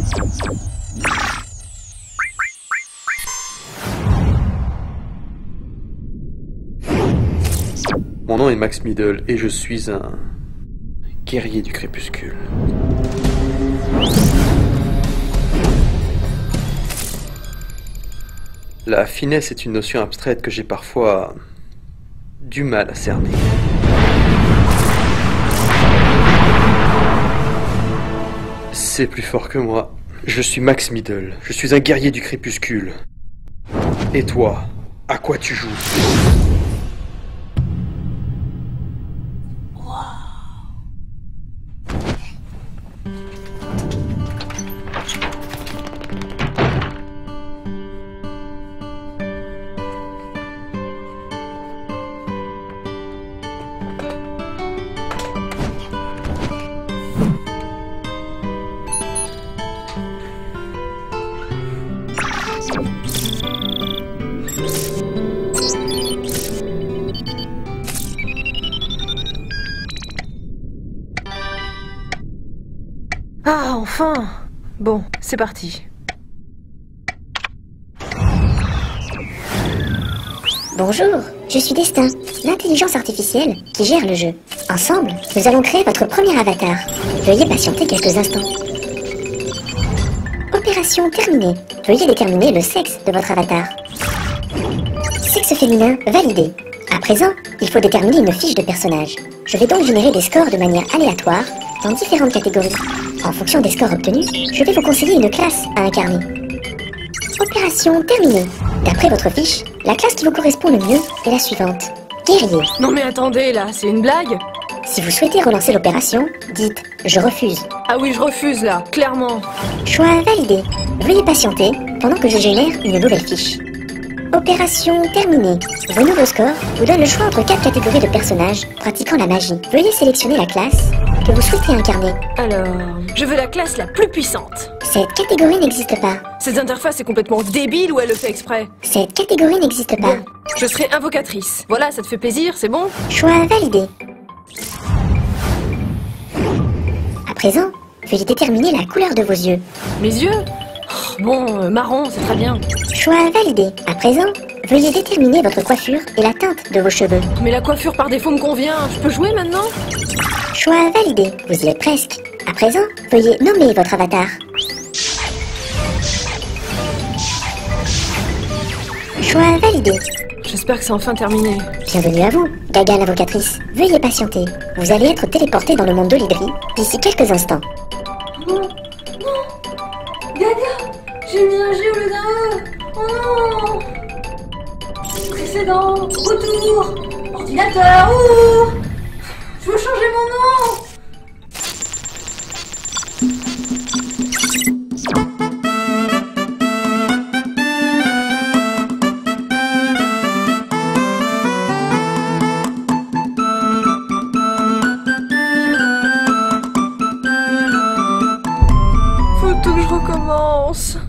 Mon nom est Max Middle et je suis un guerrier du crépuscule. La finesse est une notion abstraite que j'ai parfois du mal à cerner. C'est plus fort que moi. Je suis Max Middle. Je suis un guerrier du crépuscule. Et toi, à quoi tu joues? Ah, enfin! Bon, c'est parti. Bonjour, je suis Destin, l'intelligence artificielle qui gère le jeu. Ensemble, nous allons créer votre premier avatar. Veuillez patienter quelques instants. Opération terminée. Veuillez déterminer le sexe de votre avatar. Sexe féminin validé. À présent, il faut déterminer une fiche de personnage. Je vais donc générer des scores de manière aléatoire dans différentes catégories. En fonction des scores obtenus, je vais vous conseiller une classe à incarner. Opération terminée. D'après votre fiche, la classe qui vous correspond le mieux est la suivante. Guerrier. Non mais attendez là, c'est une blague? Si vous souhaitez relancer l'opération, dites « Je refuse ». Ah oui, je refuse là, clairement. Choix validé. Veuillez patienter pendant que je génère une nouvelle fiche. Opération terminée. Vos nouveaux scores vous donnent le choix entre 4 catégories de personnages pratiquant la magie. Veuillez sélectionner la classe que vous souhaitez incarner. Alors, je veux la classe la plus puissante. Cette catégorie n'existe pas. Cette interface est complètement débile ou elle le fait exprès? Cette catégorie n'existe pas. Bon, je serai invocatrice. Voilà, ça te fait plaisir, c'est bon? Choix validé. À présent, veuillez déterminer la couleur de vos yeux. Mes yeux? Oh, bon, marron, c'est très bien. Choix validé. À présent, veuillez déterminer votre coiffure et la teinte de vos cheveux. Mais la coiffure par défaut me convient. Je peux jouer maintenant? Choix validé. Vous y êtes presque. À présent, veuillez nommer votre avatar. Choix validé. J'espère que c'est enfin terminé. Bienvenue à vous, Gaga l'invocatrice. Veuillez patienter. Vous allez être téléporté dans le monde d'Olydri d'ici quelques instants. Non, non, Gaga, j'ai mis un G au lieu d'un E. Oh non. Précédent, retour, ordinateur, ouh. Je veux changer mon nom. Faut tout que je recommence.